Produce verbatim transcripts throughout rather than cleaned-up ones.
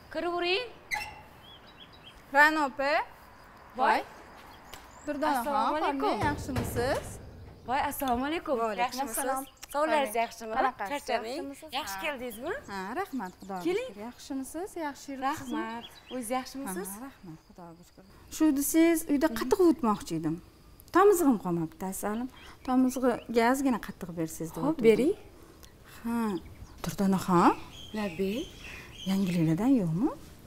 Kiravering. Ra'no opa. Voy. Durdona Assalomu xon, alaykum. qanday, yaxshimisiz? Voy, assalomu alaykum. Va alaykum Yaxshimisiz? assalom. Sog'ligingiz yaxshimi? Qanaqasiz? Charchamang. Yaxshimisiz? Yaxshi Ha. keldingizmi? Ha, rahmat, xudoga Keling. shukr. Yaxshimisiz? Yaxshi yuribsizmi? Rahmat. O'zingiz yaxshimisiz? Ha, rahmat, xudoga shukr. Shu desiz, uyda qatiq o'tmoqchi edim. Tomizig'im qolmabdi, asalim. Tomizig'i gazgina qatiq bersangiz deb Xo'p, o'tirdim. bering. Ha, Durdona xon, Labey. yangiliklardan yo'qmi?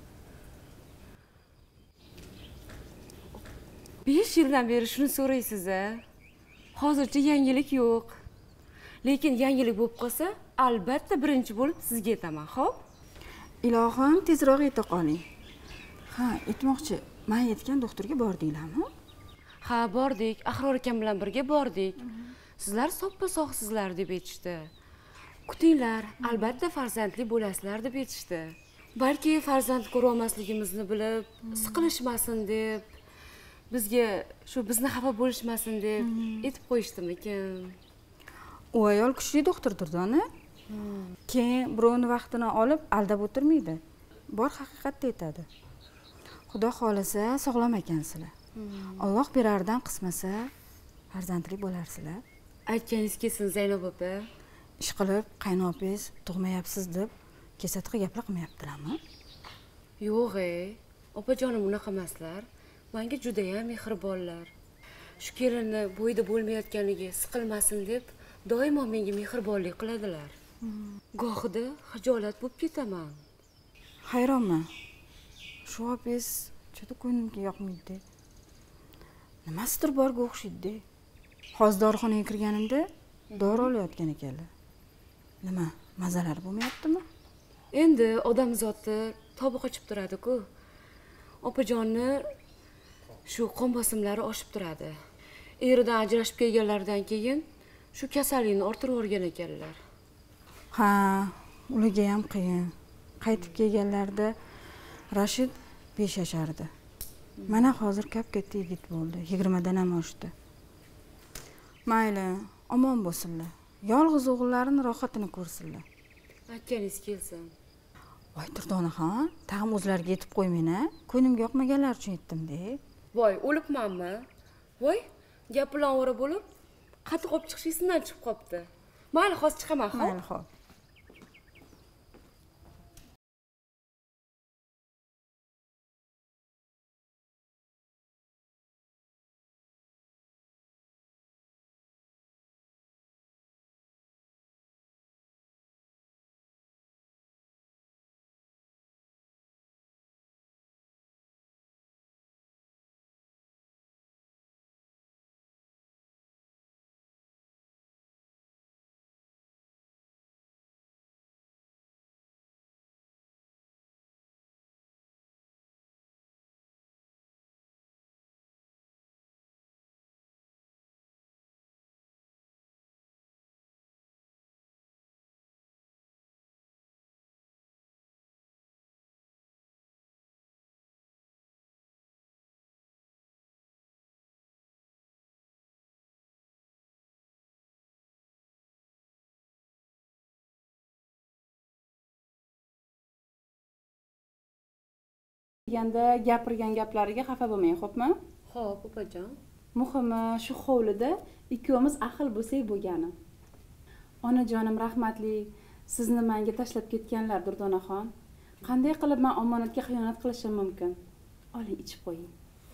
besh yildan beri shuni so'raysiz-a? Hozircha yangilik yo'q. Lekin yangilik bo'lib qolsa, albatta birinchi bo'lib sizga aytaman, xo'p? Ilohim, tezroq yeta qoling. Ha, aytmoqchi, men aytgan doktorga bordinglarmi? Ha, bordik. Ahror akam bilan birga bordik. Sizlar soppa sog'sizlar deb aytishdi. Kutinglar, albatta farzandli bo'lasizlar deb aytishdi. Balki farzand ko'ra olmasligimizni bilib, siqilishmasin deb, bizga shu bizni xafa bo'lishmasin deb aytib qo'yishdimikin. U ayol kuchli doktor Durdona. Keyin birovni vaqtini olib aldab o'tirmaydi. Bor haqiqatni aytadi. Xudo xolasa sog'lom ekansizlar. Alloh berardan qismasa farzandli bo'larsizlar. Aytganingiz kelsin Zaynab opa. Ish qilib qaynopingiz tug'mayapsiz deb kesatqi gaplar qilmayaptilarmi? Yo'q-ey, opajonim unaqa emaslar. Menga juda ham mehribonlar. Shu kelinni bo'yida bo'lmayotganiga siqilmasin deb doimo menga mehribonlik qiladilar. Gohida xijolat bo'lib ketaman. Hayronman. Shu opingiz juda ko'nglimga yoqmaydi. Nimasidir borga o'xshaydi. Hozir dorixonaga kirganimda dori olayotgan ekanlar. Nima, mazalari bo'lmayaptimi? Endi odam zoti tobi qochib turadi-ku. Opajonni shu qon bosimlari oshib turadi. Eridan ajrashib kelganlaridan keyin shu kasallikni orttirib o'rgan ekanlar. Ha, ularga ham qiyin. Qaytib kelganlarida Rashid besh yashardi. Mana hozir kap-katta yigit bo'ldi. yigirmadan ham oshdi. Mayli, omon bo'lsinlar. Yolg'iz o'g'illarini rohatini ko'rsinlar. Aytganingiz kelsin. Voy Durdonaxon, tag'in o'zlariga yetib qo'ymang-a. Ko'nglimga yoqmaganlar uchun aytdim-da. Voy, o'libmanmi? Voy, gap bilan o'ra bo'lib, qatiq olib chiqish esimdan chiqib qopti. Mayli, hozir chiqaman, xo'p? Mayli, xo'p. Deganda gapirgan gaplariga xafa bo'lmang, xo'pmi? Xo'p, opajon. Muhimi shu hovlida ikkovimiz ahil bo'lsak bo'lgani. Onajonim rahmatli, sizni menga tashlab ketganlar Durdonaxon. Qanday qilib men omonatga xiyonat qilishim mumkin? Oling, ichib qo'ying.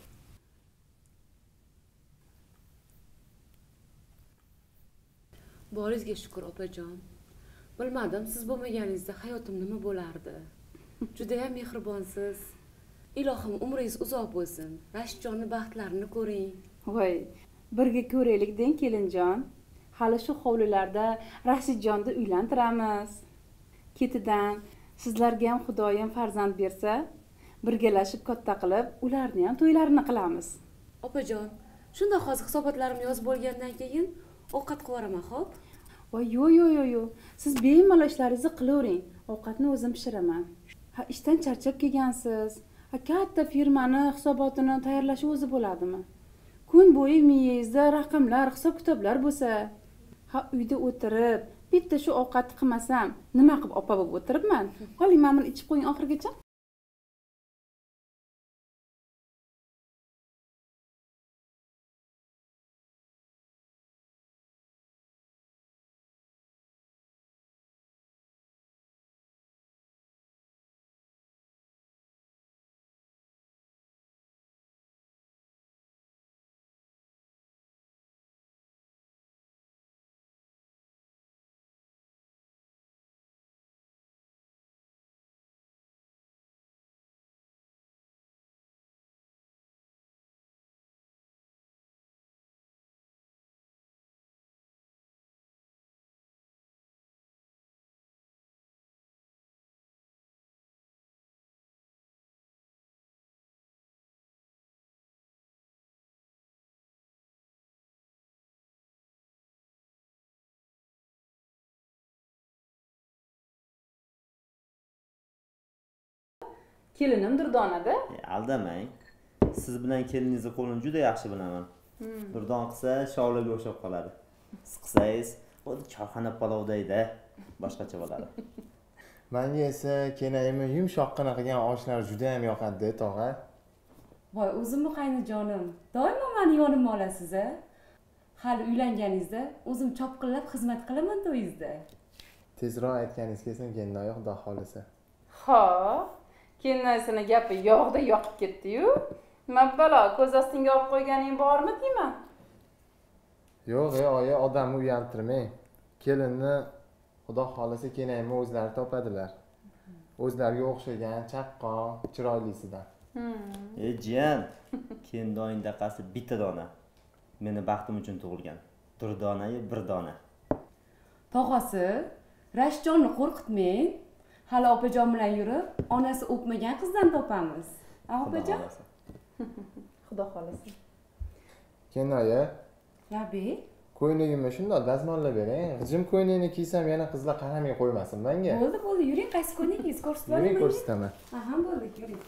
Boringizga shukr, opajon. Bilmadim, siz bo'lmaganingizda hayotim nima bo'lardi. Juda ham mehribonsiz. Ilohim umringiz uzoq bo'lsin. Rashidjonning baxtlarini ko'ring. Voy, birga ko'raylik deng kelinjon. Hali shu hovlilarda Rashidjonni uylantiramiz. Ketidan sizlarga ham Xudoyim farzand bersa, birgalashib katta qilib, ularni ham to'ylarini qilamiz. Opajon, shunda hozir hisobotlarimni yozib bo'lgandan keyin ovqat qilib xo'p? Voy, yo'q, yo'q, yo'q, yo'q. Siz bemalol ishlaringizni qilavering. Ovqatni o'zim pishiraman. Ha, ishdan charchab kelgansiz. Ha, katta firmani hisobotini tayyorlash o'zi bo'ladimi? Kun bo'yi miyangizda raqamlar, hisob-kitoblar bo'lsa, ha, uyda o'tirib, bitta shu ovqatni qilmasam, nima qilib opa bo'lib o'tiribman? Oling, men buni ichib qo'ying oxirigacha. Kelinim Durdonada. E, aldamang. Siz bilan keliningizni qo'lini juda yaxshi bilaman. Durdon qilsa shovlaga o'xshab qoladi. Siz qilsangiz, xuddi choyxona palovdayda boshqacha bo'ladi. Menga esa kenayimni yumshoqqina qilgan oshlar juda ham yoqadi, tog'a. Voy, o'zimni qaynojonim. Doimo meni yonimga olasiz-a? Hali uylanganingizda o'zim chopqillab xizmat qilaman to'yingizda. Tezroq aytganingiz kelsin, kennoyi xudo xolisa. Ha, kennoysini gapi yog'da yoqib ketdi-yu. Mabbalo, ko'z ostingga olib qo'yganing bormi deyman? Yo'q, ey oyi, odamni uyaltirmang. Kelinni xudo xolisa kenayimni o'zlari topadilar. O'zlariga o'xshagan chaqqon, chiroylisidan. Ey jiyan, kendoyingda qasi bitta dona. Meni baxtim uchun tug'ilgan. Durdonayi bir dona. Tog'asi, Rashjonni qo'rqitmang. Hali opajon bilan yurib, onasi o'pmagan qizdan topamiz. A, opajon? Xudo xolasa. Kennoyi, Labi, ko'ynagimni shundoq dazmollab bering. G'ijim ko'ynagini kiysam yana qizlar qaramay qo'ymasin menga. bo'ldi, bo'ldi. Yuring, qaysi ko'yningiz ko'rsatib Yuring yuboring. ko'rsataman. Aha, bo'ldi, yuring.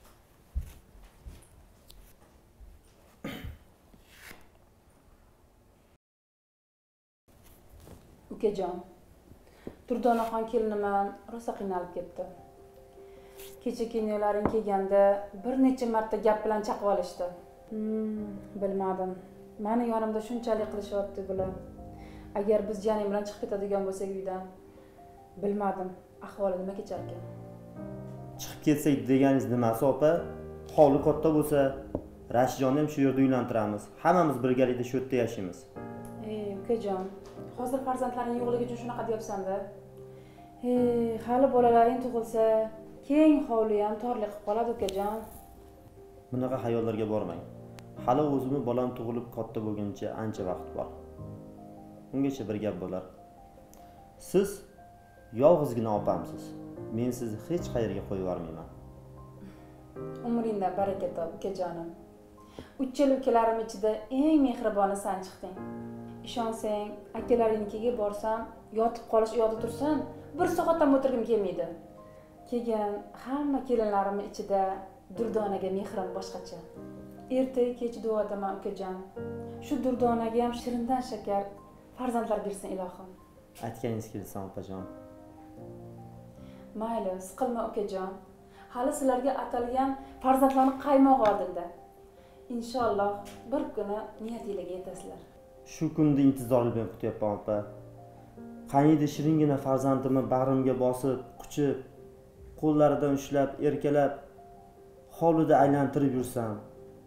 Ukajon, Durdonaxon keliniman rosa qiynalib ketdi. Kecha kenyolaring kelganda bir necha marta gap bilan chaqib olishdi. Hmm, bilmadim. Meni yonimda shunchalik qilishyapti bular. Agar biz janing bilan chiqib ketadigan bo'lsak uydan, bilmadim, ahvoli nima kechar ekan. Chiqib ketsak deganingiz nimasi, opa? Hovli katta bo'lsa, Rashidjonni ham shu yerda uylantiramiz. Hammamiz birgalikda shu yerda yashaymiz. Ey, ukajon, hozir farzandlaring yo'qligi uchun shunaqa deyapsan-da. Ey, hali bolalaring tug'ilsa, keng hovli ham torlik qilib qoladi, ukajon. Bunaqa xayollarga bormang. Hali o'zimni bolam tug'ilib katta bo'lguncha ancha vaqt bor. Ungacha bir gap bo'lar. Siz yolg'izgina opamsiz. Men sizni hech qayerga qo'yib yubormayman. Umringdan baraka top, ukajonim. Uchala ukalarim ichida eng mehriboni sen chiqding. Ishonsang, akalaringnikiga borsam, yotib qolish u yoqda tursam, bir soat ham o'tirgim kelmaydi. Kelgan hamma kelinlarimning ichida Durdonaga mehrim boshqacha. Ertaga kech duo etaman, ukajon. Shu Durdonaga ham shirindan shakar farzandlar bersin ilohim. Aytganingiz kelsa, opajon. Mayli, siqilma ukajon. Hali sizlarga atalgan farzandlarning qaymog'i oldinda. Inshaalloh bir kuni niyatingizga yetasizlar. Shu kunni intizor bilan kutyapman, opa. Qaniydi shiringina farzandimni bag'rimga bosib, quchib, qo'llaridan ushlab, erkalab, hovlida aylantirib yursam.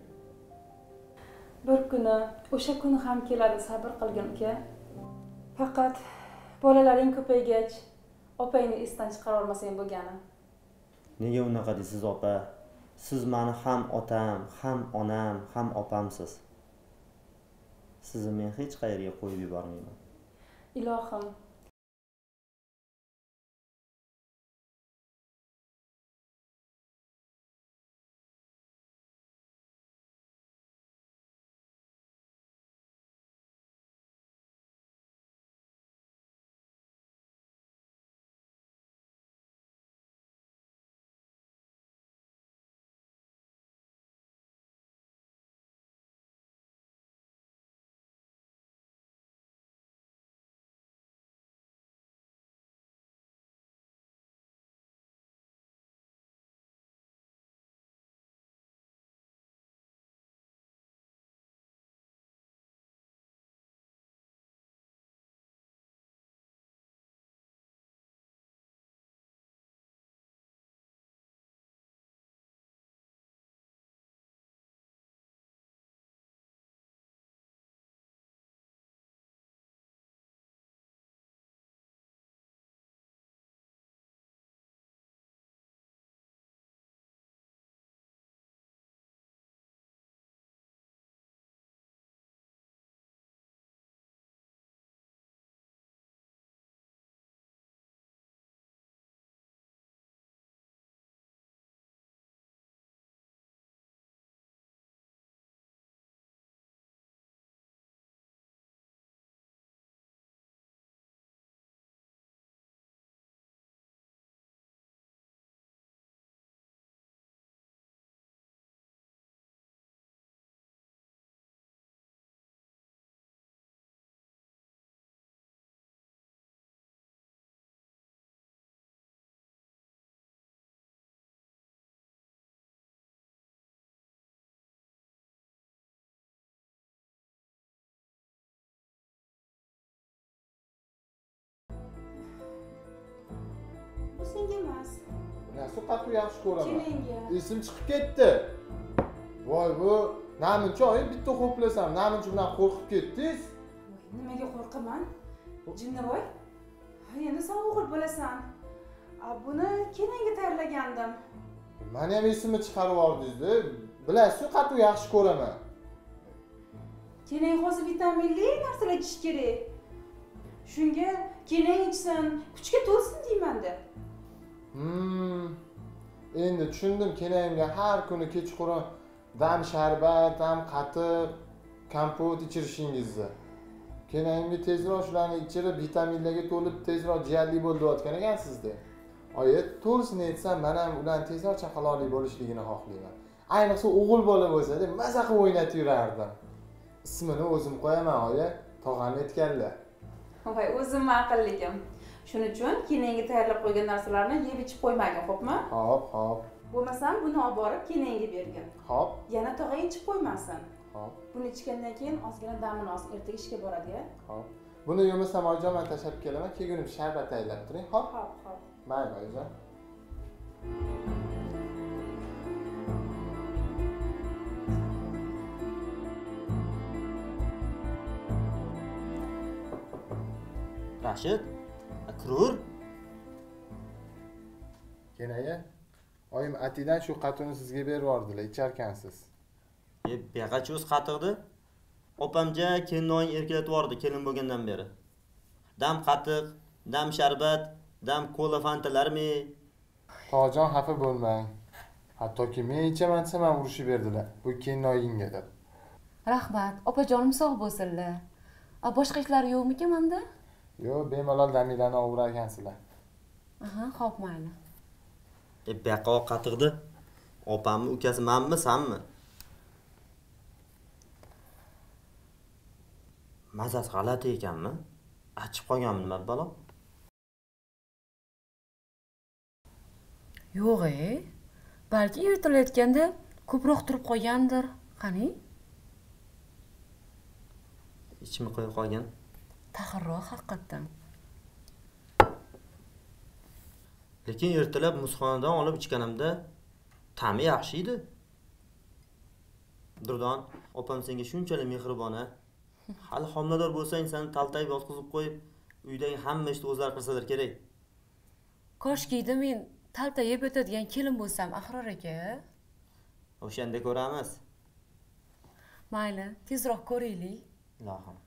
Bir kuni, o'sha kun ham keladi, sabr qilgin uka. Faqat bolalaring ko'paygach, opangni esdan chiqara olmasang bo'lgani. Nega unaqa deysiz, opa? Siz meni ham otam, ham onam, ham opamsiz. Sizni men hech qayerga qo'yib yubormayman. Ilohim, kenayga emas. Nasıl qattiq yaxshi ko'raman. Kenayga. Esim chiqib ketdi. Voy bu namuncha oyi bitta xo'plasam, namuncha bilan qo'rqib ketdingiz. Nimaga qo'rqaman? Jinnivoy. Ha, endi sen o'g'il bo'lasan. A buni kenayga tayyorlagandim. Meni ham esimni chiqarib yubordingiz-da. Bilasiz-ku qattiq yaxshi ko'raman. Kenay hozir vitaminli narsalar ichish kerak. Shunga kenay ichsin, kuchga to'lsin deyman-da. Hmm. Endi tushundim, kenayimga har kuni kechqurun dam sharbat, dam qatiq, kompot ichirishingizni. Kenayimga tezroq shularni ichirib, vitaminlarga to'lib, tezroq jiyanli bo'ldi deyotgan ekansizda. Oyi, to'g'risini aytsam, men ham ularni tezroq chaqaloqli bo'lishligini xohlayman. Ayniqsa o'g'il bola bo'lsa-da, maza qilib o'ynatib yurardim. Ismini o'zim qo'yaman, oyi, tog'am aytganlar. Voy, o'zim aqlligim. Shuning uchun kenayga tayyorlab qo'ygan narsalarni yeb ichib qo'ymagin, xo'pmi? Xo'p, xo'p. Bo'lmasam buni olib borib kenayga bergin. Xo'p. Yana tog'ay ichib qo'ymasin. Xo'p. Buni ichgandan keyin ozgina damini olsin, ertaga ishga boradi-ya. Xo'p. Buni yemasam oyijon men tashlab kelaman, kelgunim sharbat tayyorlab turing. Xo'p. Xo'p, xo'p. Mayli oyijon. Rashid, kirur. Kenaya, oyim atidan shu qatini sizga berib yubordilar, icharkansiz. E, beg'achi o'z qatiqdi. Opamja kelinoying erkalatib yubordi kelin bo'lgandan beri. Dam qatiq, dam sharbat, dam kola fantalarmi? To'g'jon xafa bo'lmang. Hattoki men ichaman desam ham urushib berdilar. Bu kelinoyingga deb. Rahmat, opajonim sog' bo'lsinlar. A boshqa ishlar yo'qmikan menda? Yo'q, bemalol daminglarni ovurar ekansizlar. Aha, xo'p, mayli. E, beqo qatiqdi. Opammi, ukasi menmi, sanmi? Mazasi g'alati ekanmi? Achib qolganmi nima balo? Yo'q-e. Balki ertalayotganda ko'proq turib qolgandir. Qani? Ichimi qo'yib qolgan. Taxirroq haqiqatdan. Lekin ertalab muzxonadan olib ichganimda ta'mi yaxshi edi. Durdon, opam senga shunchalik mehribona. Hali homilador bo'lsang, seni taltayib yotqizib qo'yib, uydagi hamma ishni o'zlari qilsalar kerak. Koshkida men taltayib yotadigan kelin bo'lsam, Ahror aka. O'shanda ko'ramiz. Mayli, tezroq ko'raylik. Ilohim.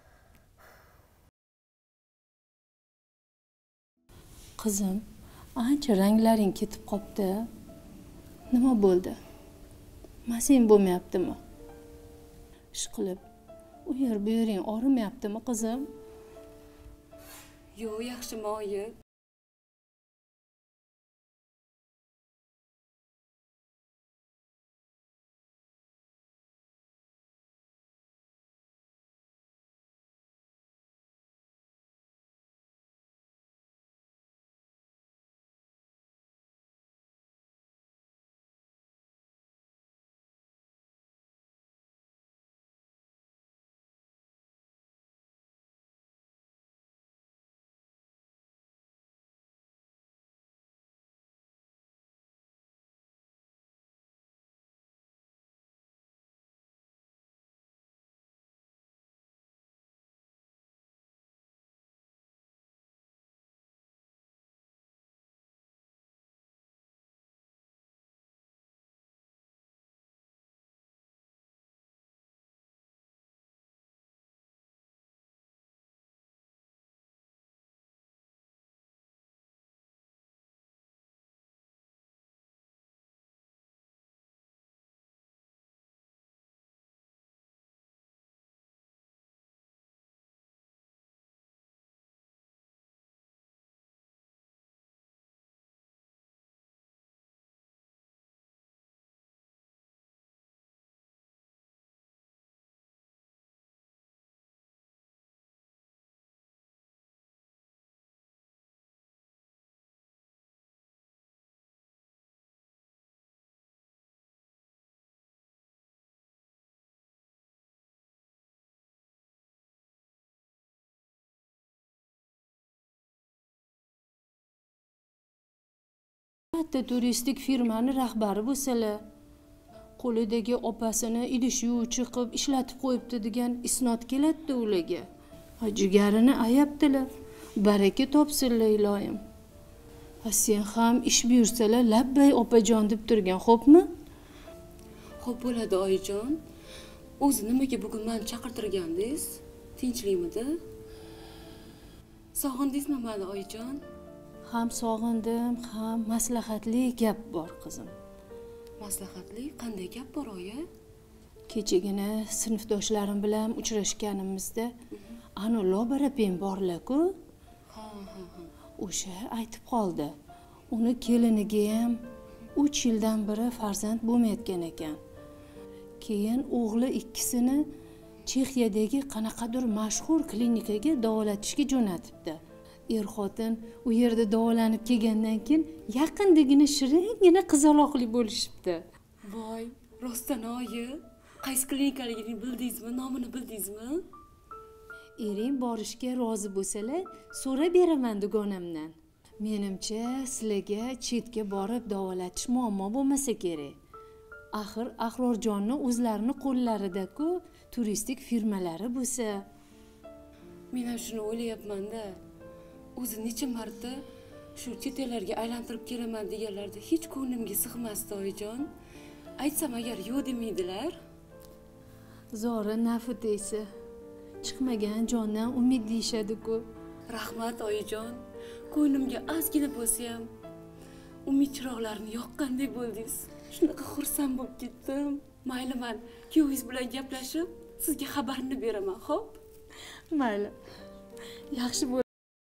Qizim, ancha ranglaring ketib qopti. Nima bo'ldi? Masin bo'lmayaptimi? Ishqilib, u yer bu yering og'rimayaptimi, qizim? Yo'q, yaxshimi oyi? katta turistik firmani rahbari bo'lsalar, qo'lidagi opasini idish yuvuvchi qilib ishlatib qo'yibdi degan isnot keladi ularga. Ha, jigarini ayabdilar. Baraka topsinlar iloyim. Ha, sen ham ish buyursalar labbay opajon deb turgan, xo'pmi? Xo'p bo'ladi oyijon. O'zi nimaga bugun meni chaqirtirgandingiz? Tinchlikmidi? Sog'indingizmi meni oyijon? Ham sog'indim, ham maslahatli gap bor qizim. Maslahatli qanday gap bor oyi? Kechagina sinfdoshlarim bilan uchrashganimizda ana Lobarapin borlar-ku. Ha, ha, ha. O'sha aytib qoldi. Uni keliniga ham uch yildan beri farzand bo'lmayotgan ekan. Keyin o'g'li ikkisini Chexiyadagi qanaqadir mashhur klinikaga davolatishga jo'natibdi. Er-xotin u yerda davolanib kelgandan keyin yaqindagina shiringina qizaloqli bo'lishibdi. Voy, rostdan oyi. Qaysi klinikaligini bildingizmi, nomini bildingizmi? Ering borishga rozi bo'lsalar, so'rab beraman dugonamdan. Menimcha, sizlarga chetga borib davolatish muammo bo'lmasa kerak. Axir Ahrorjonni o'zlarini qo'llarida-ku turistik firmalari bo'lsa. Men ham shuni o'ylayapman-da. O'zi necha marta shu chet ellarga aylantirib kelaman deganlarda hech ko'nglimga sig'masdi oyijon. Aytsam agar yo'q demaydilar. Zora nafi deysi. Chiqmagan jondan umid deyishadi-ku. Rahmat oyijon. Ko'nglimga ozgina bo'lsa ham umid chiroqlarini yoqqandek bo'ldingiz. Shunaqa xursand bo'lib ketdim. Mayli, men kuyovingiz bilan gaplashib, sizga xabarini beraman, xo'p? Mayli. Yaxshi bo'l.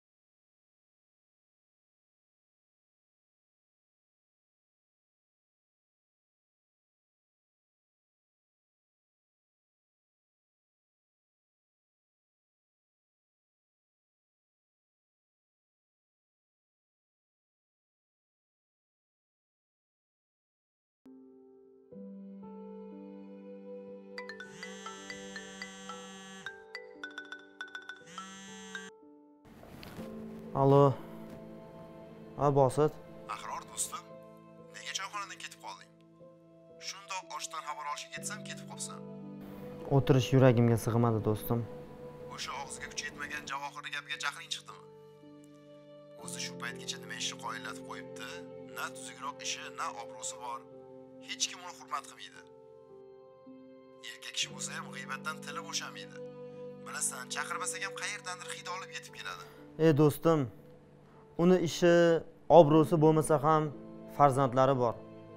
Alo. Ha, Bosit. Ahror do'stim, nega choyxonadan ketib qolding? Shundoq oshdan xabar olishga ketsam ketib qolsan. O'tirish yuragimga sig'madi do'stim. O'sha og'ziga kuchi yetmagan Javohirni gapiga jahling chiqdimi? O'zi shu paytgacha nima ishni qoyillatib qo'yibdi? Na tuzukroq ishi, na obro'si bor. Hech kim uni hurmat qilmaydi. Erkak kishi bo'lsa ham g'iybatdan tili bo'shamaydi. Bilasan, chaqirmasak ham qayerdandir hid olib yetib keladi. Ey do'stim, uni ishi, obro'si bo'lmasa ham farzandlari bor.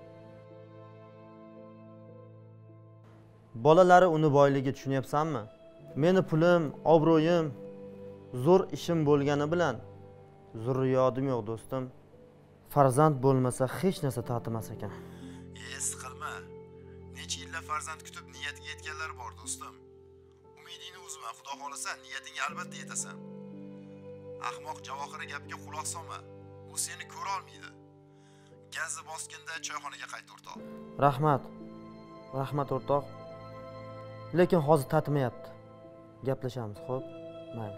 Bolalari uni boyligi, tushunyapsanmi? Meni pulim, obro'yim, zo'r ishim bo'lgani bilan zurriyotim yo'q do'stim. Farzand bo'lmasa hech narsa tatimas ekan. Ey, siqilma. Necha yillar farzand kutib niyatiga yetganlar bor do'stim. Umidingni uzma, Xudo xolasa niyatingga albatta yetasan. Ahmoq Javohir gapiga quloq solma. U seni ko'ra olmaydi. Gazni bosganda choyxonaga qayt o'rtoq. Rahmat. Rahmat o'rtoq. Lekin hozir tatimayapti. Gaplashamiz, xo'p? Mayli.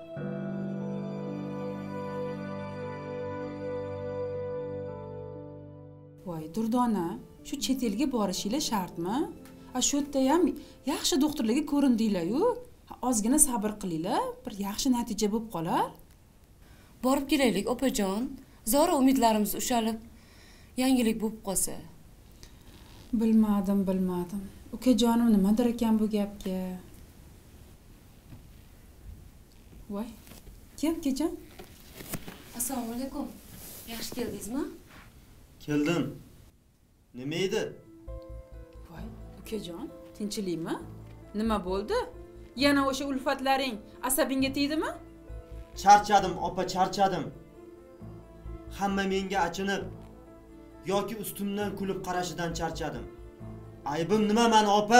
Voy, Durdona, shu chet elga borishinglar shartmi? Ha, shu yerda ham yaxshi doktorlarga ko'rindinglar-yu. Ozgina sabr qilinglar, bir yaxshi natija bo'lib qolar. Borib kelaylik, opajon. Zora umidlarimiz ushalib, yangilik bo'lib qolsa. Bilmadim, bilmadim. Ukajonim nimadir ekan bu gapga. Voy, kim ukajon? Assalomu alaykum. Yaxshi keldingizmi? Keldim. Nima edi? Voy, ukajon, tinchlikmi? Nima bo'ldi? Yana o'sha ulfatlaring asabingga tegdimi? Charchadim, opa, charchadim. Hamma menga achinib yoki ustimdan kulib qarashidan charchadim. Aybim nima meni, opa?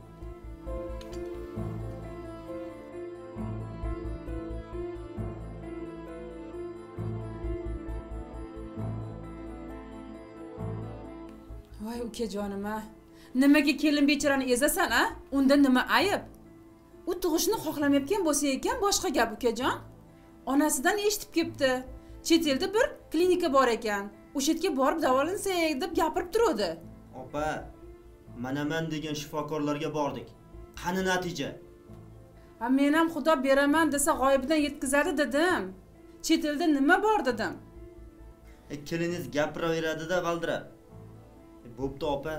Voy ukajonim, a. Nimaga kelin bechorani ezasan, a? Unda nima ayb? U tug'ishni xohlamayotgan bo'lsa ekan, boshqa gap ukajon. Onasidan eshitib kelibdi. Chet elda bir klinika bor ekan. o'sha yerga borib davolansak deb gapirib turadi. Opa, manaman degan shifokorlarga bordik. Qani natija? Ha, men ham xudo beraman desa g'oyibidan yetkazadi dedim. Chet elda nima bor dedim. E, keliniz gapiraveradi-da valdirab. E, bo'pti opa.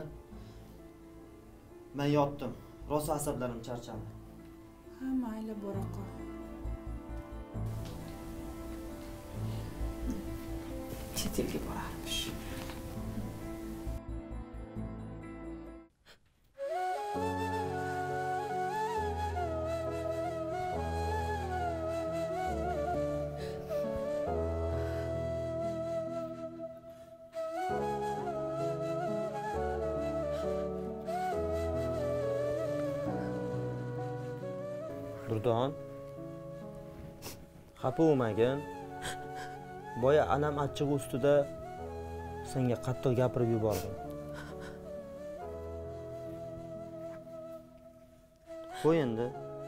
Men yotdim. Rosa asablarim charchadi. Ha, mayli, bora qol. Chet elga borarmish. Durdon. Xafa bo'lmagin. Boya anam achchig'i ustida senga qattiq gapirib yubordim. Qo'y endi.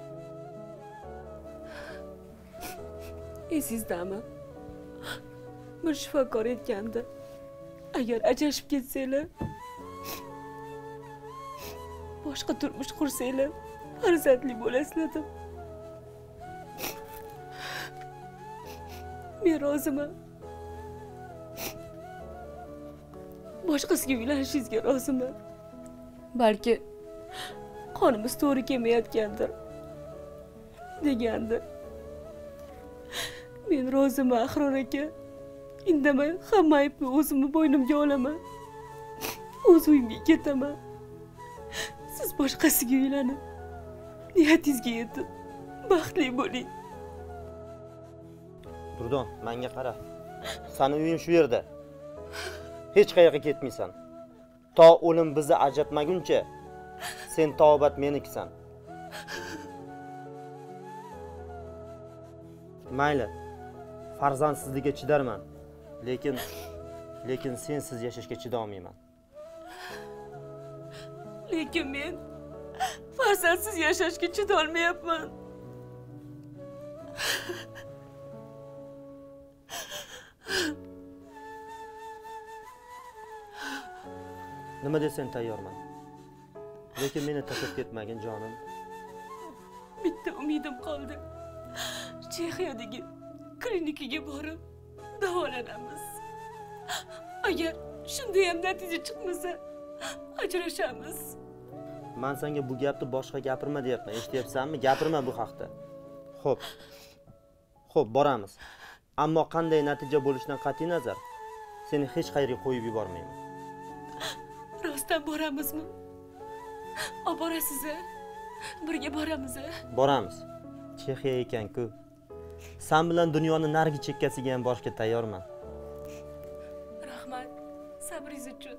Esizdami? Bir shifokor aytgandi. Agar ajrashib ketsanglar, boshqa turmush qursanglar, farzandli bo'lasizlar deb. Men roziman. Boshqasiga uylanishingizga roziman. Balki qonimiz to'g'ri kelmayotgandir degandi. Men roziman, Ahror aka. Indamay hamma aybni o'zimni bo'ynimga olaman. O'z uyimga ketaman. Siz boshqasiga uylanib, niyatingizga yetib, baxtli bo'ling. Durdon, menga qara. Seni uying shu yerda. Hech qayerga ketmaysan. To o'lim bizni ajratmaguncha sen tavbat menikisan. Mayli. Farzandsizlikka chidarman. Lekin lekin sensiz yashashga chidolmayman. Lekin men farzandsiz yashashga chidolmayapman. Nima desang tayyorman. Lekin meni tashlab ketmagin jonim. Bitta umidim qoldi. Chexiyadagi klinikaga borib davolanamiz. Agar shunda ham natija chiqmasa, ajrashamiz. Men senga bu gapni boshqa gapirma deyapman. Eshityapsanmi? Gapirma bu haqda. Xo'p. Xo'p, boramiz. Ammo qanday natija bo'lishidan qat'iy nazar, seni hech qayerga qo'yib yubormayman. Rostdan boramizmi? Olib borasiz-a? Birga boramiz-a? Boramiz. Chexiya ekan-ku. Sen bilan dunyoni narigi chekkasiga ham borishga tayyorman. Rahmat, sabringiz uchun.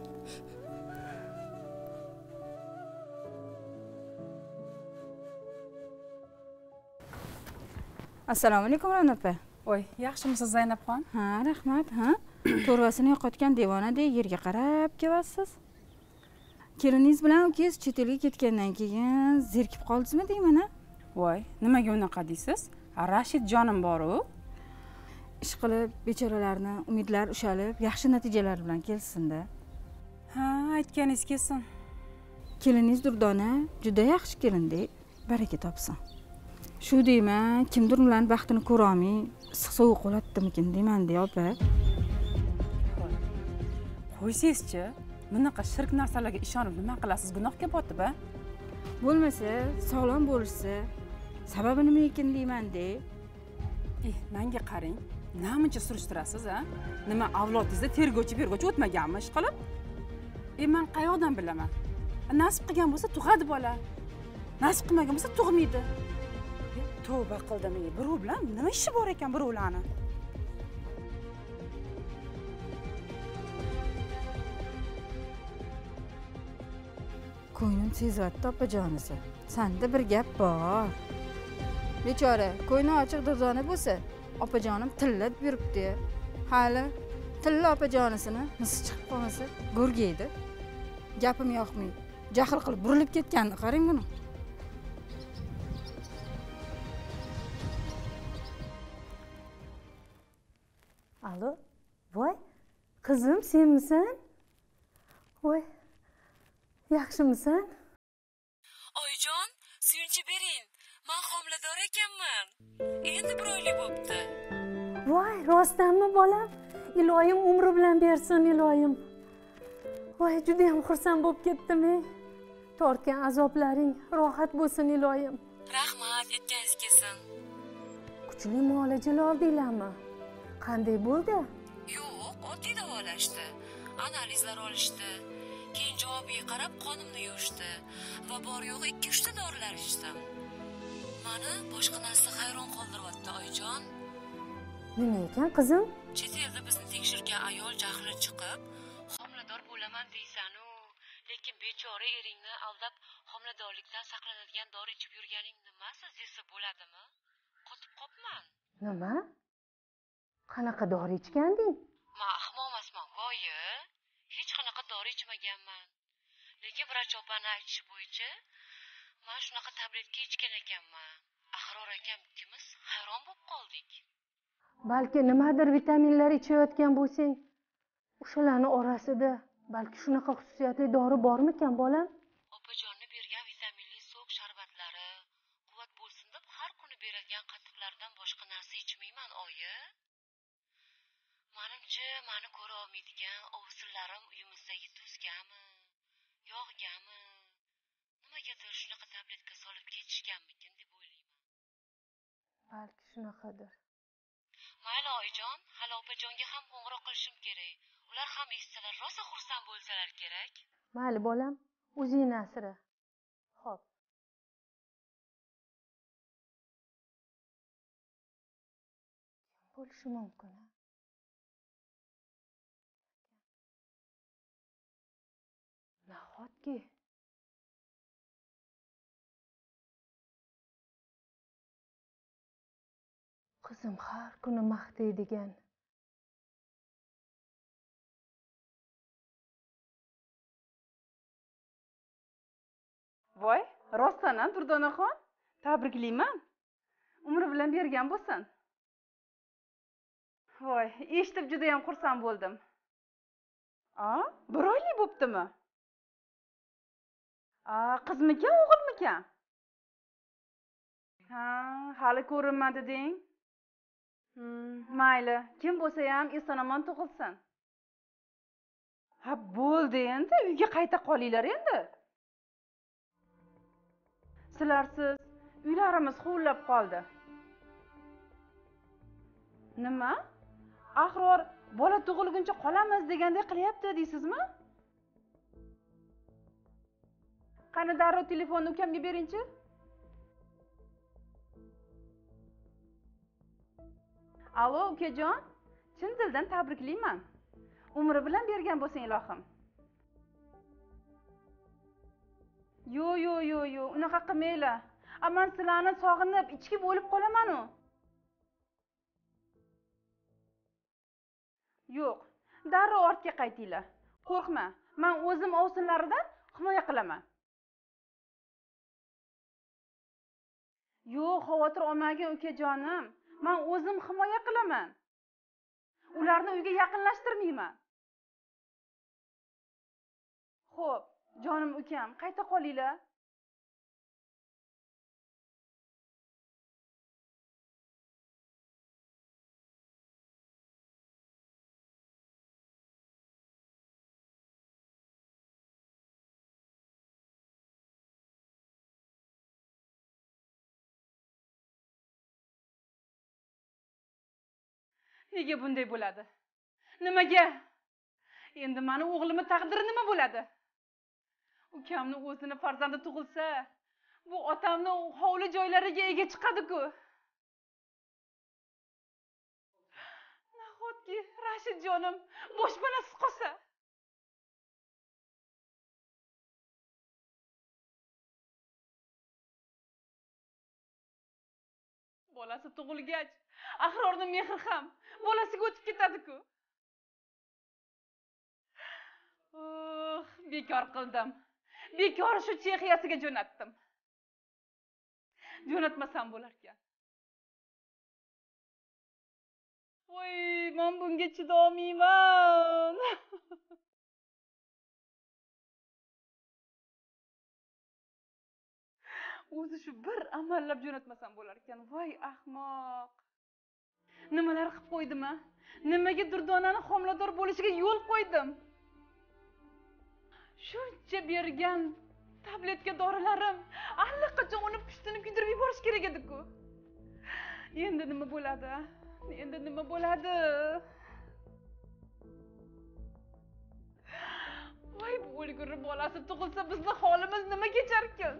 Assalomu alaykum Ra'no opa. Voy, yaxshimisiz Zaynabxon? Ha, rahmat, ha. To'rvasini yo'qotgan devonadek yerga qarab kelyapsiz. Keliningiz bilan ukangiz chet elga ketgandan keyin zerikib qoldingizmi deyman-a? Voy, nimaga unaqa deysiz? Rashid jonim bor-u. Ish qilib bechoralarni umidlar ushalib, yaxshi natijalar bilan kelsin-da. Ha, aytganingiz kelsin. Keliningiz Durdona juda yaxshi kelindek, baraka topsin. Shu deyman, kimdir ularning baxtini ko'ra olmay, issiq sovuq qo'latdimikin deyman-da, opa. Qo'ysiz-chi, bunaqa shirk narsalarga ishonib nima qilasiz? Gunohga botib-a? Bo'lmasa, sog'lom bo'lsa, sababi nima ekan deyman-da. Eh, menga qarang. Namuncha surishtirasiz, a? Nima avlodingizda tergovchi, bergovchi o'tmaganmi ish qilib? E, men qayoqdan bilaman? Nasib qilgan bo'lsa tug'adi bola. Nasib qilmagan bo'lsa tug'maydi. Tavba qildim, birov bilan nima ishi bor ekan birovlarni? Ko'nglim sezyapti opajonisi. Senda bir gap bor. Bechora, ko'ngli ochiq Durdona bo'lsa, opajonim tillab yuribdi. Hali tilla opajonisini misi chiqib qolmasa, go'rgaydi. Gapim yoqmaydi. Jahl qilib burilib ketganini qarang buni. Alo, voy, Qizim, senmisan? Voy, yaxshimisan? Oyijon, suyunchi bering. Men homilador ekanman. Endi bir oylik bo'pti. Voy, rostdanmi bolam? Iloyim umri bilan bersin, iloyim. Voy, juda ham xursand bo'lib ketdim-ey. Tortgan azoblaring rohat bo'lsin, iloyim. Rahmat, yetganingiz kelsin. Kuchli muolajalar oldinglarmi? Qanday bo'ldi? Yo'q, oddiy davolashdi. Analizlar olishdi. Keyin javobiga qarab qonimni yuvishdi va bor yo'q ikki uch ta dorilar ichdim. Mani boshqa narsa hayron qoldiryapti, oyijon. Nima ekan, qizim? Chet elda bizni tekshirgan ayol jahli chiqib, homilador bo'laman deysan-u, lekin bechora eringni aldab homiladorlikdan saqlanadigan dori ichib yurganing nimasi desa bo'ladimi? Qotib qopman. Nima? Qanaqa dori ichganding? Men ahmoq emasman-ku, oyi. Hech qanaqa dori ichmaganman. Lekin vrach opani aytishi bo'yicha men shunaqa tabletka ichgan ekanman. Ahror akam ikkimiz hayron bo'lib qoldik. Balki nimadir vitaminlar ichayotgan bo'lsang, o'shalarning orasida balki shunaqa xususiyatli dori bormikan, bolam? Opajonni bergan vitaminli sok sharbatlari, quvvat bo'lsin deb har kuni beradigan qatiqlardan boshqa narsa ichmayman, oyi. Menimcha, meni ko'ra olmaydigan ovsillarim uyimizdagi tuzgami, yog'gami, nimagadir shunaqa tabletka solib ketishganmikin deb o'ylayman. Balki shunaqadir. Mayli oyijon, hali opajonga ham qo'ng'iroq qilishim kerak. Ular ham eshitsalar, rosa xursand bo'lsalar kerak. Mayli bolam, o'zingni asra. Xo'p. Kim bo'lishi mumkin? Nahotki qizim har kuni maqtaydigan voy, rostdan-a Durdonaxon, tabriklayman. Umri bilan bergan bo'lsin. Voy, eshitib juda ham xursand bo'ldim. A, bir oylik bo'ptimi? A, qizmikan, o'g'ilmikan? Ha, hali ko'rinmadi deng. Hmm, mayli, kim bo'lsa ham eson-omon tug'ilsin. Ha, bo'ldi endi, uyga qayta qolinglar endi. Sizlarsiz uylarimiz huvillab qoldi. Nima? Ahror bola tug'ilguncha qolamiz degandek qilyapti deysizmi? Qani darrov telefonni ukamga bering-chi. Alo, ukajon. Chin dildan tabriklayman. Umri bilan bergan bo'lsang, ilohim. Yo, yo, yo, yo, unaqa qilmanglar. Aman sizlarni sog'inib, ichki bo'lib qolaman-u. Yo'q, darrov ortga qaytinglar. Qo'rqma, men o'zim ovsinlaridan himoya qilaman. Yo'q, xavotir olmagin ukajonim. Men o'zim himoya qilaman. Ularni uyga yaqinlashtirmayman. Xo'p, jonim ukam, qayta qolinglar. Nega bunday bo'ladi? Nimaga? Endi meni o'g'limning taqdiri nima bo'ladi? Ukamni o'zini farzandi tug'ilsa, bu otamni hovli joylariga ega chiqadi-ku. Nahotki Rashid jonim boshpanasiz qolsa? Bolasi tug'ilgach, Ahrorning mehri ham bolasiga o'tib ketadi-ku. Oh, bekor qildim. Bekor shu Chexiyasiga jo'natdim. Jo'natmasam bo'lar ekan. voy men bunga chidolmayman. O'zi shu bir amallab jo'natmasam bo'lar ekan. Voy ahmoq. Nimalar qilib qo'ydim a? Nimaga Durdonani homilador bo'lishiga yo'l qo'ydim? Shuncha bergan tabletka dorilarim allaqachon uni pushtini kuydirib yuborish kerak edi-ku. Endi nima bo'ladi? Endi nima bo'ladi? Voy bu o'lgurni bolasi tug'ilsa bizni holimiz nima kecharkan?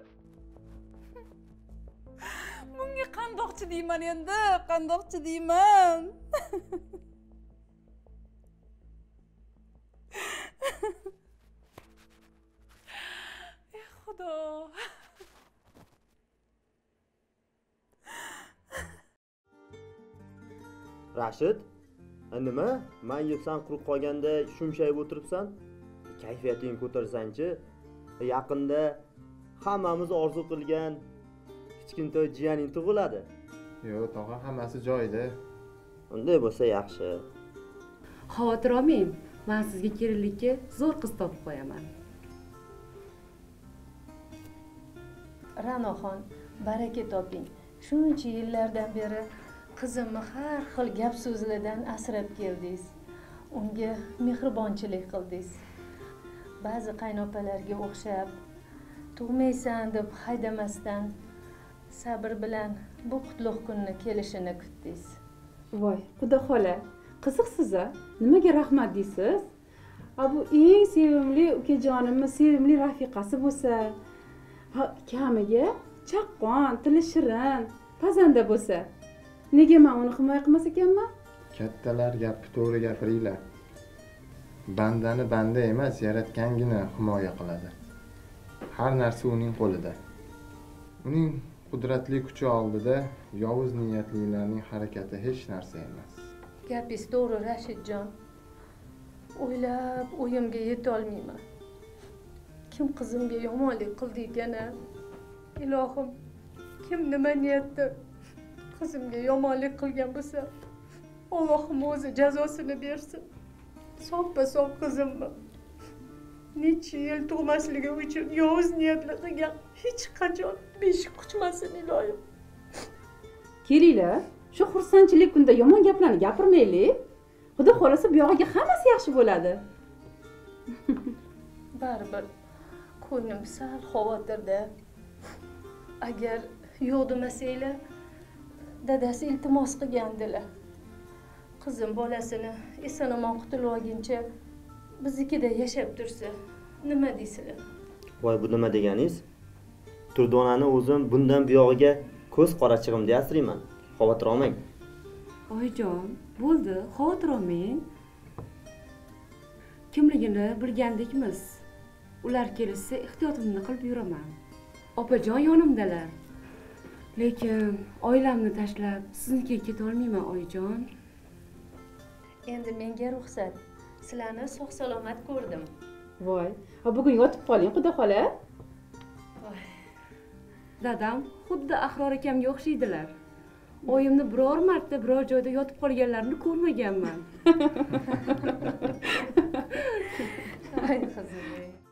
Bunga qandoqchi deyman endi? Qandoqchi deyman? Ey Xudo. Rashid, nima? Men yebsan quruq qolganda shumshayib o'tiribsan? Kayfiyatingni ko'tarsang-chi. Yaqinda hammamiz orzu qilgan kichkintoy jiyaning tug'iladi. Yo'q, tog'a, hammasi joyida. Unday bo'lsa yaxshi. Xavotir olmang, men sizga kelinlikka zo'r qiz topib qo'yaman. Ra'noxon, baraka toping. Shuncha yillardan beri qizimni har xil gap so'zlardan asrab keldingiz. Unga mehribonchilik qildingiz. Ba'zi qaynopalarga o'xshab tug'maysan deb haydamasdan sabr bilan bu qutlug' kunni kelishini kutdingiz. Voy, Xudo xola, qiziqsiz-a? Nimaga rahmat deysiz? Ha bu eng sevimli ukajonimning sevimli rafiqasi bo'lsa, ha kamiga chaqqon, tili shirin, pazanda bo'lsa, nega men uni himoya qilmas ekanman? Kattalar gapni to'g'ri gapiringlar. Bandani banda emas, yaratgangina himoya qiladi. Har narsa uning qo'lida. Uning qudratli kuchi oldida yovuz niyatlilarning harakati hech narsa emas. Gapingiz to'g'ri, Rashidjon. O'ylab o'yimga yeta olmayman. Kim qizimga yomonlik qildi ekan-a? Ilohim, kim nima niyatda qizimga yomonlik qilgan bo'lsa, Allohim o'zi jazosini bersin. Soppa sop qizimmi? Necha yil tug'masligi uchun yovuz niyatli qilgan hech qachon beshik quchmasin iloyim. Kelinglar, shu xursandchilik kunda yomon gaplarni gapirmaylik. Xudo xolasa bu yog'iga hammasi yaxshi bo'ladi. Baribir ko'nglim sal xavotirda. Agar yo'q demasanglar, dadasi iltimos qilgandilar. Qizim bolasini eson-omon qutulib olguncha biznikida yashab tursa, nima deysizlar? Voy, bu nima deganingiz? Turdonani o'zim bundan buyog'iga ko'z qorachig'imda asrayman. Xavotir olmang. Oyijon, bo'ldi, xavotir olmang. Kimligini bilgandekmiz. Ular kelishsa ehtiyotimni qilib yuraman. Opajon yonimdalar. Lekin oilamni tashlab siznikiga keta olmayman, oyijon. Endi menga ruxsat. Sizlarni sog' salomat ko'rdim. Voy, ha bugun yotib qoling, Xudo xola. Dadam xuddi Ahror akamga o'xshaydilar. Oyimni biror marta biror joyda yotib qolganlarini ko'rmaganman. Ay qizim.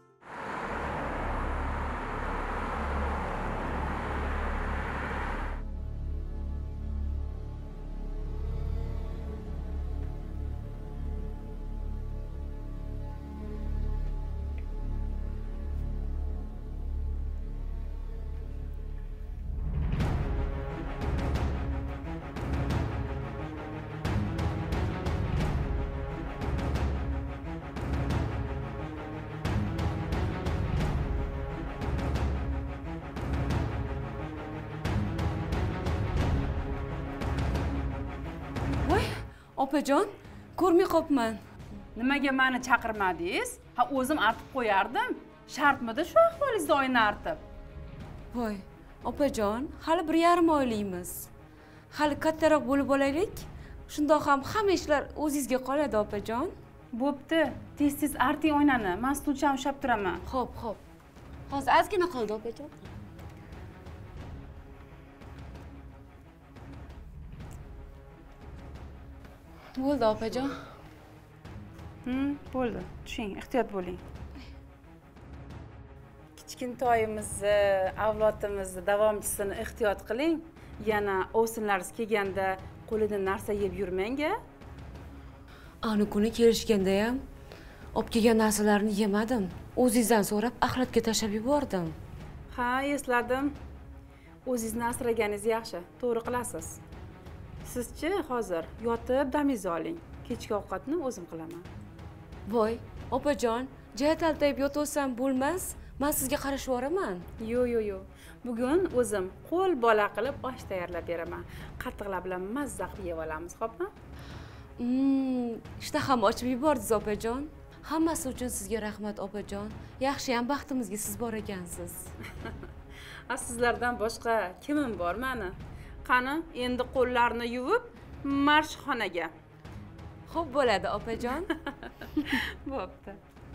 Opajon, ko'rmay qopman. Nimaga meni chaqirmadingiz? Ha o'zim artib qo'yardim. Shartmidi shu ahvolingizda oyni artib? Voy, opajon, hali bir yarim oylikmiz. Hali kattaroq bo'lib olaylik. Shundoq ham hamma ishlar o'zingizga qoladi, opajon. Bo'pti, tez-tez arting oynani. Men stulchamni ushlab turaman. Xo'p, xo'p. Hozir ozgina qoldi, opajon. Bo'ldi opajon. Hmm, bo'ldi. Tushing, ehtiyot bo'ling. Kichkintoyimizni, avlodimizni davomchisini ehtiyot qiling. Yana ovsinlaringiz kelganda qo'lidan narsa yeb yurmang-a. Ani kuni kelishganda ham olib kelgan narsalarni yemadim. O'zingizdan so'rab axlatga tashlab yubordim. Ha, esladim. O'zingizni asraganingiz yaxshi, to'g'ri qilasiz. Sizchi hozir yotib damingizni oling. Kechki ovqatni o'zim qilaman. Voy, opajon, jaya taltayib yotaversam bo'lmas? Men sizga qarashib yuboraman. Yo, yo, yo. Bugun o'zim qo'l bola qilib osh tayyorlab beraman. Qatiqlar bilan mazza qilib yeb olamiz, xo'pmi? Hmm, ishtaham ochib yubordingiz opajon. Hammasi uchun sizga rahmat opajon. Yaxshi ham baxtimizga siz bor ekansiz. A sizlardan boshqa kimim bor meni? Qani, endi qo'llarni yuvib, marsh xonaga. Xo'p bo'ladi opajon. Bo'pti.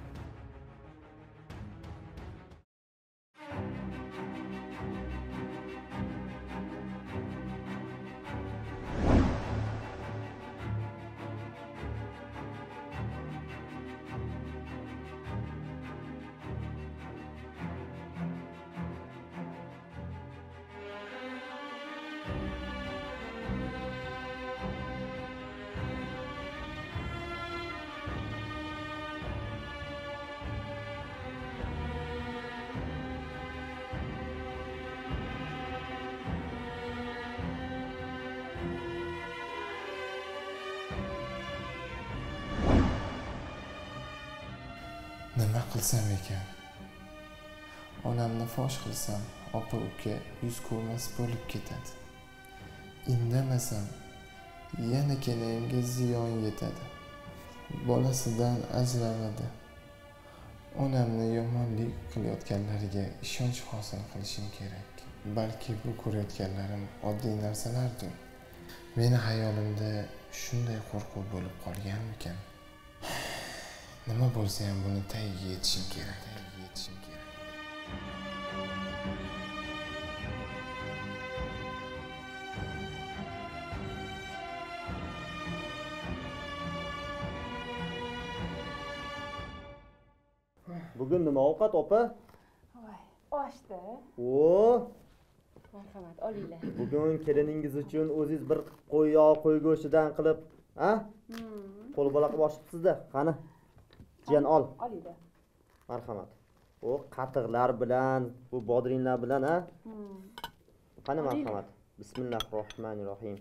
Nima qilsam ekan? Onamni fosh qilsam, opa uka yuz ko'rmas bo'lib ketadi. Indamasam, yana kenayimga ziyon yetadi. Bolasidan ajraladi. Onamni yomonlik qilayotganlariga ishonch hosil qilishim kerak. Balki bu ko'rayotganlarim oddiy narsalardir. Meni hayolimda shunday qo'rquv bo'lib qolganmikan? Nima bo'lsa ham buni tagiga yetishim kerak. Yetishim kerak. Bugun nima ovqat opa? Voy, oshda. O, Marhamat, olinglar. bugun keliningiz uchun o'zingiz bir qo'y yog' qo'y go'shtidan qilib, ha? Qo'l bola qilib oshibsiz-da. Qani? Jiyan ol. Olinglar. Marhamat. O qatiqlar bilan, bu bodringlar bilan, ha? Qani marhamat. Bismillahirrohmanirrohim.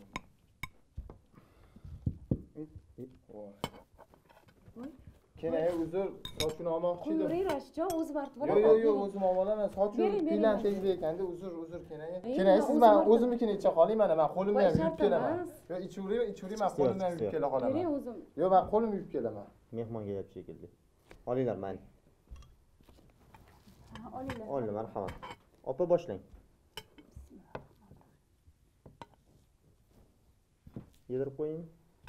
Kenay uzr, sochini olmoqchi edim. Qo'yavering Rashidjon, o'zim artib Yo'q, yo'q, yo'q, o'zim olaman. Sochim pilan tegdi ekanda, uzr, uzr Kenay. Kenay, siz men o'zimnikini icha qoling, mana men qo'limni ham yuvib kelaman. Yo'q, ichuvering, ichuvering, men qo'limni ham yuvib kela qolaman. Bering o'zim. Yo'q, men qo'limni yuvib kelaman. Mehmon kelyapti shekilli. Olinglar mayli. Olinglar. Olinglar, marhamat. Opa boshlang. Yedirib qo'ying.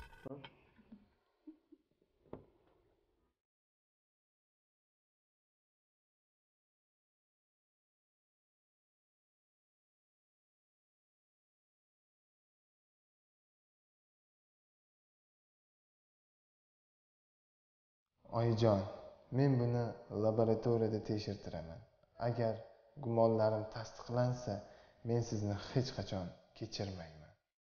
Oyijon, men buni laboratoriyada tekshirtiraman. Agar gumonlarim tasdiqlansa, men sizni hech qachon kechirmayman.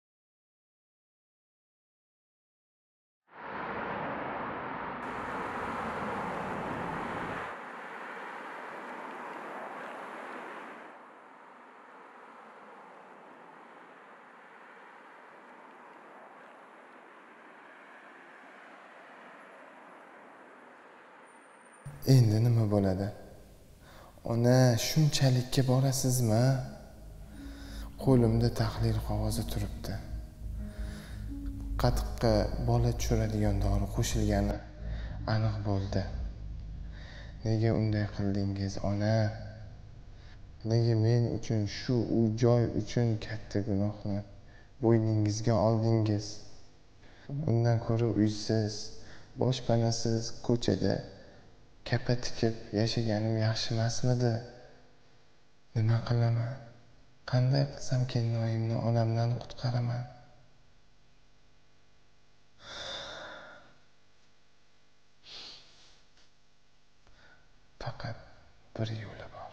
Endi nima bo'ladi? Ona, shunchalikka borasizmi? Qo'limda tahlil qog'ozi turibdi. Qatiqqa bola tushiradigan dori qo'shilgani aniq bo'ldi. Nega unday qildingiz, ona? Nega men uchun shu u joy uchun katta gunohni bo'yningizga oldingiz? Undan ko'ra uysiz, boshpanasiz ko'chada kapa tikib yashaganim yaxshi emasmidi? Nima qilaman? Qanday qilsam kelinoyimni onamdan qutqaraman? bir yo'li bor.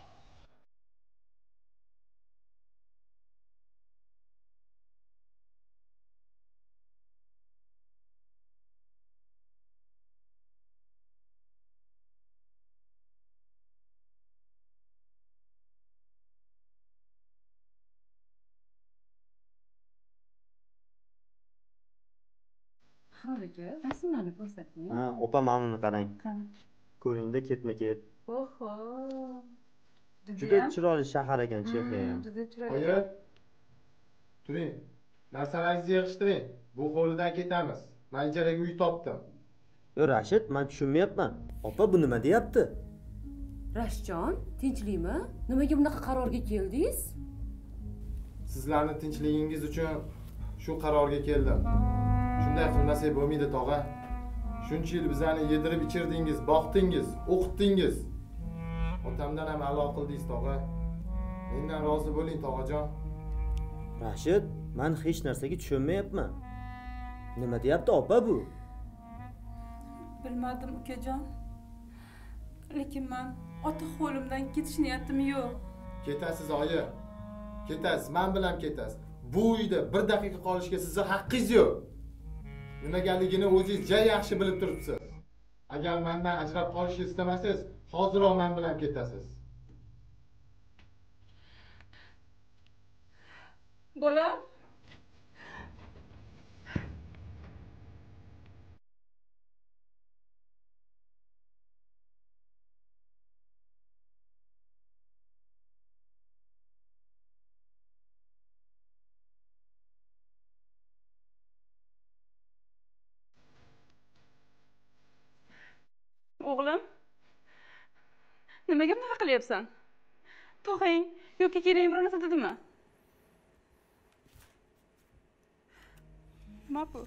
Rasmlarni ko'rsating. Ha, opa mana buni qarang. Ko'ringda ketma-ket. Oho. Juda chiroyli shahar ekan Chexiya ham. Juda chiroyli. Oyi, turing. Narsalaringizni yig'ishtiring. Bu hovlidan ketamiz. Men ijaraga uy topdim. Yo Rashid, men tushunmayapman. Opa bu nima deyapti? Rashidjon, tinchlikmi? Nimaga bunaqa qarorga keldingiz? Sizlarni tinchligingiz uchun shu qarorga keldim. Shunday qilmasak bo'lmaydi, tog'a. Shuncha yil bizani yedirib ichirdingiz, boqdingiz, o'qitdingiz. Otamdan ham a'lo qildingiz, tog'a. Mendan rozi bo'ling, tog'ajon. Rashid, men hech narsaga tushunmayapman. Nima deyapti opa bu? Bilmadim ukajon. Lekin men ota qo'limdan ketish niyatim yo'q. Ketasiz, oyi. Ketasiz, men bilan ketasiz. Bu uyda bir daqiqa qolishga sizning haqqingiz yo'q. Nimaganligini o'zingiz juda yaxshi bilib turibsiz. Agar mendan ajrab qolishni istamasangiz, hozirroq men bilan ketasiz. Bolam. O'g'lim, nimaga bunaqa qilyapsan? Tog'ang yoki keling bir narsa dedimi? Nima bu?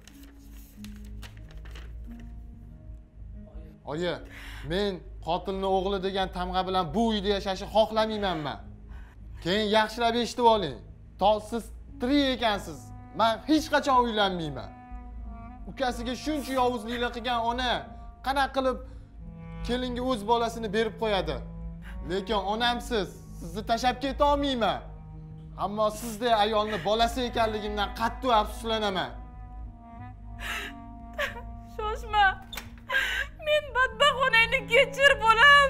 Oyi, men qotilni o'g'li degan tamg'a bilan bu uyda yashashni xohlamayman men. Keyin yaxshilab eshitib oling. To siz tirik ekansiz, men hech qachon uylanmayman. Ukasiga shuncha yovuzliklar qilgan ona qanaqa qilib kelinga o'z bolasini berib qo'yadi? Lekin onamsiz, sizni tashab keta olmayman. Ammo sizdek ayolni bolasi ekanligimdan qattiq afsuslanaman. Shoshma. Men badbaxt onangni kechir, bolam.